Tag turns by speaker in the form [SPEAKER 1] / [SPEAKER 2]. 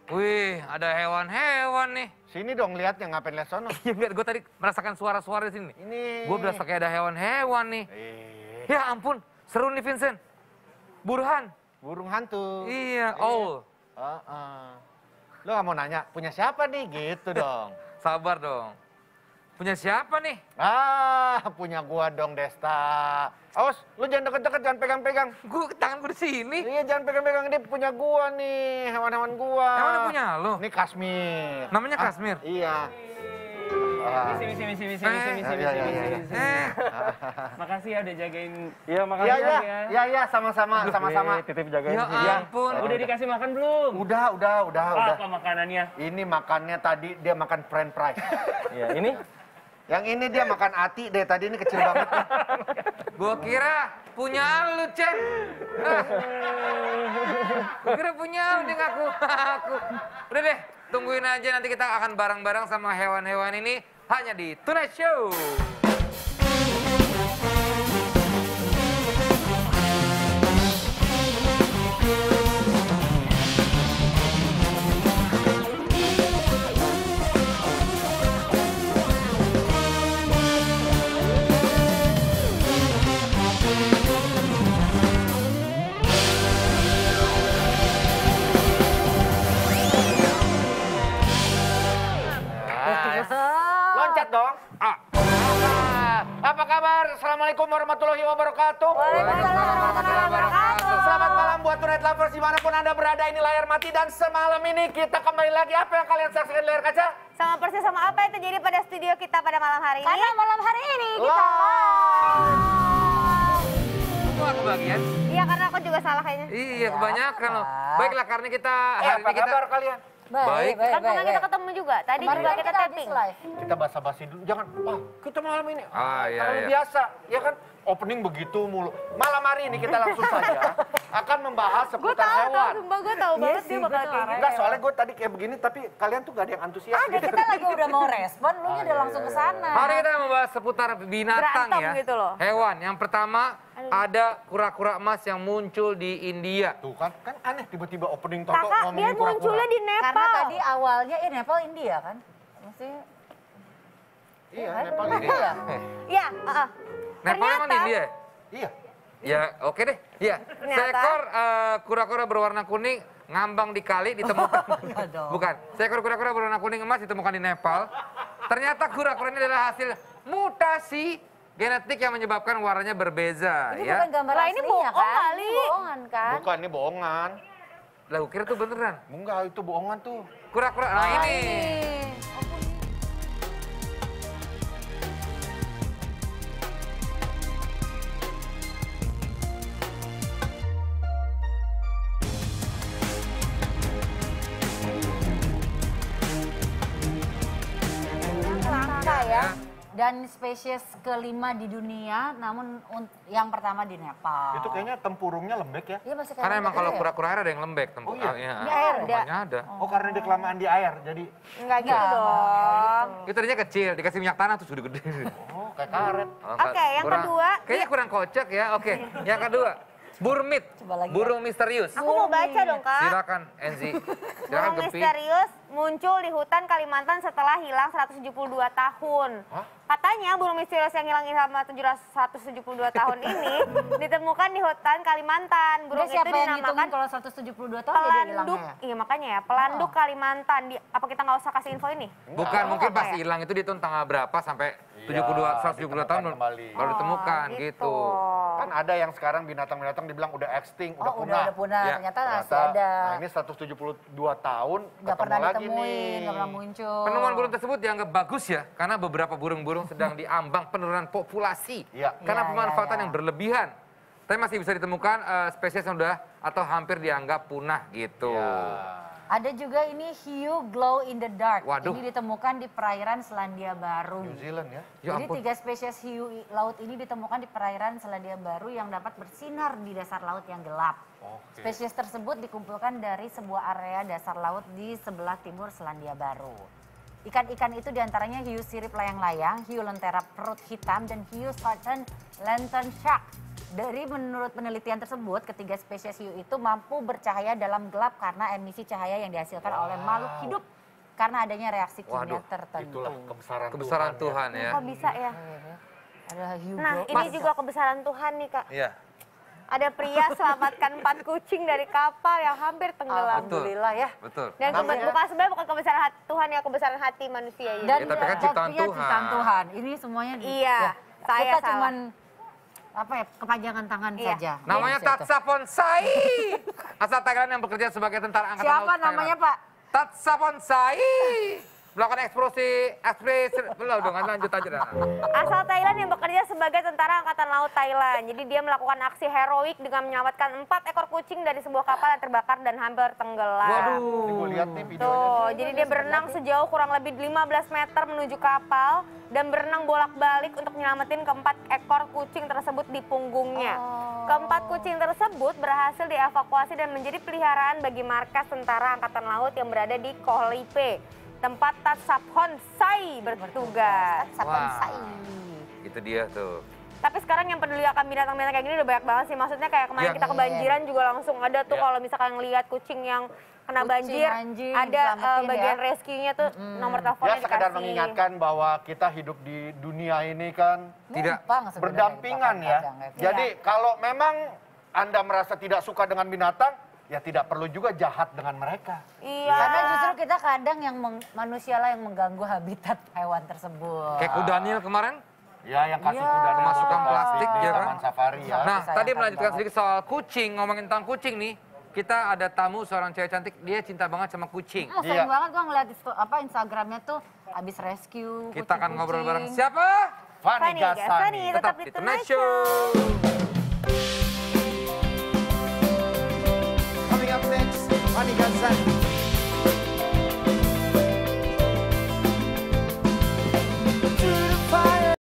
[SPEAKER 1] Wih, ada hewan-hewan nih.
[SPEAKER 2] Sini dong lihatnya, ngapain lihat sono?
[SPEAKER 1] Iya, biar gue tadi merasakan suara-suara di sini.
[SPEAKER 2] Ini.
[SPEAKER 1] Gue berasa kayak ada hewan-hewan nih. Ya ampun, seru nih Vincent. Burhan.
[SPEAKER 2] Burung hantu.
[SPEAKER 1] Iya, oh.
[SPEAKER 2] Lo gak mau nanya, punya siapa nih? Gitu dong.
[SPEAKER 1] Sabar dong. Punya siapa nih?
[SPEAKER 2] Punya gua dong, Desta. Awas, lu jangan deket-deket, jangan pegang-pegang.
[SPEAKER 1] Tangan gue di sini.
[SPEAKER 2] Iya, jangan pegang-pegang, dia punya gua nih, hewan-hewan gua.
[SPEAKER 1] Emang punya lo?
[SPEAKER 2] Ini Kasmir.
[SPEAKER 1] Namanya Kasmir?
[SPEAKER 2] Iya.
[SPEAKER 3] Misi. Makasih ya udah jagain.
[SPEAKER 2] Iya, makasih ya. Iya, sama-sama.
[SPEAKER 3] Titip jagain.
[SPEAKER 1] Ya ampun.
[SPEAKER 3] Udah dikasih makan belum?
[SPEAKER 2] Udah.
[SPEAKER 3] Apa makanannya?
[SPEAKER 2] Ini makannya tadi dia makan french fries.
[SPEAKER 3] Iya, ini?
[SPEAKER 2] Yang ini dia makan ati deh, tadi ini kecil banget nih.
[SPEAKER 1] Gua kira punya lu, Cen. Gua kira punya lu, dia ngaku. Udah deh, tungguin aja nanti kita akan bareng-bareng sama hewan-hewan ini hanya di Tonight Show.
[SPEAKER 2] Loncat dong. Apa kabar? Assalamualaikum warahmatullahi wabarakatuh.
[SPEAKER 1] Waalaikumsalam warahmatullahi wabarakatuh.
[SPEAKER 2] Selamat malam buat Tonight Lovers dimanapun Anda berada, ini Layar Mati dan semalam ini kita kembali lagi. Apa yang kalian saksikan di layar kaca?
[SPEAKER 4] Sama persis sama apa yang terjadi pada studio kita pada malam hari ini.
[SPEAKER 5] Karena malam hari ini kita
[SPEAKER 1] Semua kebagian.
[SPEAKER 4] Iya, karena aku juga salah kayaknya.
[SPEAKER 1] Iya, kebanyakan loh. Baiklah, karena kita hari
[SPEAKER 2] Apa
[SPEAKER 1] ini kita
[SPEAKER 2] kabar kalian?
[SPEAKER 1] Baik.
[SPEAKER 4] Kan pernah kita ketemu juga. Tadi
[SPEAKER 5] Kemarin
[SPEAKER 4] juga
[SPEAKER 5] kan
[SPEAKER 4] kita
[SPEAKER 5] kita
[SPEAKER 4] taping.
[SPEAKER 5] habis live.
[SPEAKER 2] Kita basa-basi dulu. Jangan, kita malam ini.
[SPEAKER 1] Iya,
[SPEAKER 2] Karena
[SPEAKER 1] iya.
[SPEAKER 2] biasa, ya kan? Opening begitu mulu. Malam hari ini kita langsung saja akan membahas
[SPEAKER 4] Gue
[SPEAKER 2] seputar
[SPEAKER 4] tahu,
[SPEAKER 2] hewan.
[SPEAKER 4] sumpah gue tahu banget dia bakal kayak gitu.
[SPEAKER 2] Enggak, soalnya gue tadi kayak begini, tapi kalian tuh gak ada yang antusias.
[SPEAKER 5] ada, kita lagi udah mau respon, lu nya udah langsung ke sana.
[SPEAKER 1] Hari kita membahas seputar binatang
[SPEAKER 4] Berantem
[SPEAKER 1] ya.
[SPEAKER 4] gitu loh.
[SPEAKER 1] Hewan. Yang pertama ada kura-kura emas yang muncul di India.
[SPEAKER 2] Tuh kan aneh tiba-tiba opening Toto
[SPEAKER 4] Kakak, dia
[SPEAKER 2] ngomongin kura-kura.
[SPEAKER 4] munculnya di Nepal.
[SPEAKER 5] Karena tadi awalnya Nepal India kan? Maksudnya
[SPEAKER 2] Iya,
[SPEAKER 5] kan?
[SPEAKER 2] Nepal ini.
[SPEAKER 5] Iya.
[SPEAKER 4] Iya,
[SPEAKER 1] Nepal emang di India?
[SPEAKER 2] Iya.
[SPEAKER 1] Ya, oke deh. Iya.
[SPEAKER 4] Ternyata.
[SPEAKER 1] Seekor kura-kura berwarna kuning ngambang di kali ditemukan.
[SPEAKER 5] dong.
[SPEAKER 1] Bukan. Seekor kura-kura berwarna kuning emas ditemukan di Nepal. Ternyata kura-kura ini adalah hasil mutasi genetik yang menyebabkan warnanya berbeza.
[SPEAKER 5] Ini
[SPEAKER 1] Ya.
[SPEAKER 5] bukan gambar
[SPEAKER 4] Lah, ini
[SPEAKER 5] aslinya
[SPEAKER 4] bohong
[SPEAKER 5] kan?
[SPEAKER 4] kali.
[SPEAKER 5] Ini bohongan kan?
[SPEAKER 2] Bukan, ini bohongan.
[SPEAKER 1] Lah, gue kira tuh beneran.
[SPEAKER 2] Enggak, itu bohongan tuh.
[SPEAKER 1] Kura-kura, nah ini.
[SPEAKER 5] Langka ya. Dan spesies kelima di dunia, namun yang pertama di Nepal.
[SPEAKER 2] Itu kayaknya tempurungnya lembek ya.
[SPEAKER 5] Iya masih kayak
[SPEAKER 1] Karena emang
[SPEAKER 5] lembek
[SPEAKER 1] kalau
[SPEAKER 5] ya?
[SPEAKER 1] kura-kura air ada yang lembek.
[SPEAKER 2] Oh iya?
[SPEAKER 5] Di air ada?
[SPEAKER 1] Pokoknya ada.
[SPEAKER 2] Oh, karena dia kelamaan di air, jadi
[SPEAKER 4] Enggak gitu
[SPEAKER 5] Enggak,
[SPEAKER 4] dong.
[SPEAKER 1] Itu tadinya kecil, dikasih minyak tanah terus gede-gede.
[SPEAKER 2] oh kayak karet.
[SPEAKER 4] Oke, yang kedua,
[SPEAKER 1] Kayaknya kurang kocak ya. Oke, yang kedua. Burmit,
[SPEAKER 5] Coba lagi ya.
[SPEAKER 1] burung misterius.
[SPEAKER 4] aku mau baca dong, Kak.
[SPEAKER 1] Silakan Enzi. Silakan
[SPEAKER 4] Burung
[SPEAKER 1] Gempi.
[SPEAKER 4] misterius muncul di hutan Kalimantan setelah hilang 172 tahun.
[SPEAKER 2] Hah?
[SPEAKER 4] Katanya burung misterius yang hilang selama 172 tahun ini ditemukan di hutan Kalimantan. Burung
[SPEAKER 5] Udah
[SPEAKER 4] itu
[SPEAKER 5] siapa yang
[SPEAKER 4] dinamakan
[SPEAKER 5] ngitungin kalau 172 tahun jadi
[SPEAKER 4] pelanduk.
[SPEAKER 5] hilangnya ya?
[SPEAKER 4] Iya makanya ya, pelanduk Kalimantan. Apa kita nggak usah kasih info ini?
[SPEAKER 1] Bukan, mungkin
[SPEAKER 4] apa
[SPEAKER 1] pas
[SPEAKER 4] ya?
[SPEAKER 1] hilang itu dihitung tanggal berapa sampai
[SPEAKER 2] Iya,
[SPEAKER 1] 172 tahun
[SPEAKER 2] ditemukan kembali.
[SPEAKER 1] baru ditemukan
[SPEAKER 4] Oh,
[SPEAKER 1] gitu.
[SPEAKER 2] Kan ada yang sekarang binatang-binatang dibilang udah extinct, udah
[SPEAKER 5] Oh
[SPEAKER 2] punah.
[SPEAKER 5] udah punah,
[SPEAKER 1] Ya,
[SPEAKER 5] ternyata masih
[SPEAKER 2] Ternyata,
[SPEAKER 5] ada.
[SPEAKER 2] Nah ini 172 tahun
[SPEAKER 5] Nggak
[SPEAKER 2] ketemu
[SPEAKER 5] pernah
[SPEAKER 2] lagi
[SPEAKER 5] ditemuin,
[SPEAKER 2] nih.
[SPEAKER 5] nggak pernah muncul.
[SPEAKER 1] Penemuan burung tersebut dianggap bagus ya, karena beberapa burung-burung sedang diambang penurunan populasi.
[SPEAKER 2] Iya.
[SPEAKER 1] Karena
[SPEAKER 5] Iya,
[SPEAKER 1] pemanfaatan
[SPEAKER 5] iya, iya.
[SPEAKER 1] yang berlebihan. Tapi masih bisa ditemukan spesies yang udah atau hampir dianggap punah gitu.
[SPEAKER 2] Ya.
[SPEAKER 5] Ada juga ini hiu glow in the dark.
[SPEAKER 1] Waduh.
[SPEAKER 5] Ini ditemukan di perairan Selandia Baru.
[SPEAKER 2] New Zealand ya.
[SPEAKER 1] Ya
[SPEAKER 5] Jadi
[SPEAKER 1] ampun.
[SPEAKER 5] 3 spesies hiu laut ini ditemukan di perairan Selandia Baru yang dapat bersinar di dasar laut yang gelap.
[SPEAKER 2] Oke.
[SPEAKER 5] Spesies tersebut dikumpulkan dari sebuah area dasar laut di sebelah timur Selandia Baru. Ikan-ikan itu diantaranya hiu sirip layang-layang, hiu lentera perut hitam, dan hiu Southern lantern shark. Dari menurut penelitian tersebut, ketiga spesies hiu itu mampu bercahaya dalam gelap karena emisi cahaya yang dihasilkan oleh makhluk hidup karena adanya reaksi kimia
[SPEAKER 1] Waduh,
[SPEAKER 5] tertentu.
[SPEAKER 2] Itulah kebesaran,
[SPEAKER 1] Kebesaran Tuhan ya.
[SPEAKER 4] Kok bisa ya?
[SPEAKER 5] Ada hiu.
[SPEAKER 4] Nah, ini juga kebesaran Tuhan nih, Kak.
[SPEAKER 1] Iya.
[SPEAKER 4] Ada pria selamatkan 4 kucing dari kapal yang hampir tenggelam.
[SPEAKER 5] Alhamdulillah ya.
[SPEAKER 1] Betul.
[SPEAKER 4] Dan sebenarnya bukan kebesaran hati Tuhan ya, kebesaran hati manusia ini.
[SPEAKER 5] Dan
[SPEAKER 1] Ya, tapi kan ciptaan
[SPEAKER 5] iya,
[SPEAKER 1] Tuhan.
[SPEAKER 5] ciptaan Tuhan. Ini semuanya
[SPEAKER 4] Iya,
[SPEAKER 5] ya,
[SPEAKER 4] saya
[SPEAKER 5] kita
[SPEAKER 4] salah.
[SPEAKER 5] cuman apa ya, kepanjangan tangan
[SPEAKER 4] Iya.
[SPEAKER 5] saja.
[SPEAKER 1] Namanya
[SPEAKER 5] Bisa itu.
[SPEAKER 1] Tatsa Ponsai. Asal Thailand yang bekerja sebagai tentara angkatan laut
[SPEAKER 5] Siapa
[SPEAKER 1] Thailand.
[SPEAKER 5] namanya, Pak?
[SPEAKER 1] Tatsa Ponsai. Melakukan ekspresi, belum dong, lanjut aja dah.
[SPEAKER 4] Asal Thailand yang bekerja sebagai tentara angkatan laut Thailand. Jadi dia melakukan aksi heroik dengan menyelamatkan 4 ekor kucing dari sebuah kapal yang terbakar dan hampir tenggelam.
[SPEAKER 1] Waduh.
[SPEAKER 2] Gue lihat nih videonya.
[SPEAKER 4] Tuh, jadi dia berenang sejauh kurang lebih 15 meter menuju kapal dan berenang bolak-balik untuk nyelamatin keempat ekor kucing tersebut di punggungnya. Keempat kucing tersebut berhasil dievakuasi dan menjadi peliharaan bagi markas tentara angkatan laut yang berada di Koh Lipe, tempat Tatsapon Sai bertugas.
[SPEAKER 5] Tatsapon
[SPEAKER 1] Wah.
[SPEAKER 5] Sai.
[SPEAKER 1] Itu dia tuh.
[SPEAKER 4] Tapi sekarang yang peduli akan binatang-binatang kayak gini udah banyak banget sih. Maksudnya kayak kemarin
[SPEAKER 1] Ya.
[SPEAKER 4] kita kebanjiran juga langsung ada tuh kalau misalkan ngelihat kucing yang kena
[SPEAKER 5] Kucing
[SPEAKER 4] banjir,
[SPEAKER 5] anjing,
[SPEAKER 4] ada
[SPEAKER 5] selamatin
[SPEAKER 4] bagian
[SPEAKER 5] ya.
[SPEAKER 4] rescue-nya tuh nomor teleponnya
[SPEAKER 2] Ya sekedar
[SPEAKER 4] dikasih.
[SPEAKER 2] mengingatkan bahwa kita hidup di dunia ini kan
[SPEAKER 1] Tidak.
[SPEAKER 5] Numpang sebenarnya
[SPEAKER 2] berdampingan ya.
[SPEAKER 5] kadang-kadang, ya.
[SPEAKER 2] Jadi kalau memang Anda merasa tidak suka dengan binatang, ya tidak perlu juga jahat dengan mereka.
[SPEAKER 4] Iya.
[SPEAKER 5] Karena justru kita kadang yang manusia lah yang mengganggu habitat hewan tersebut.
[SPEAKER 1] Kayak Kudanil kemarin.
[SPEAKER 2] Ya yang kasih
[SPEAKER 5] Iya.
[SPEAKER 2] kuda dan
[SPEAKER 1] Kemasukan plastik,
[SPEAKER 2] di
[SPEAKER 1] ya kan?
[SPEAKER 2] Taman Safari ya.
[SPEAKER 1] Nah,
[SPEAKER 5] disayangkan
[SPEAKER 1] tadi melanjutkan
[SPEAKER 5] banget.
[SPEAKER 1] sedikit soal kucing, ngomongin tentang kucing nih. Kita ada tamu seorang cewek cantik, dia cinta banget sama kucing.
[SPEAKER 5] Sayang
[SPEAKER 2] Iya.
[SPEAKER 5] banget gua ngeliat Instagramnya tuh habis rescue
[SPEAKER 1] Kita akan ngobrol bareng
[SPEAKER 5] kucing-kucing.
[SPEAKER 1] siapa?
[SPEAKER 2] Fani Gasani.
[SPEAKER 4] tetap di Tonight Show.
[SPEAKER 6] Coming up next, Fani Gasani.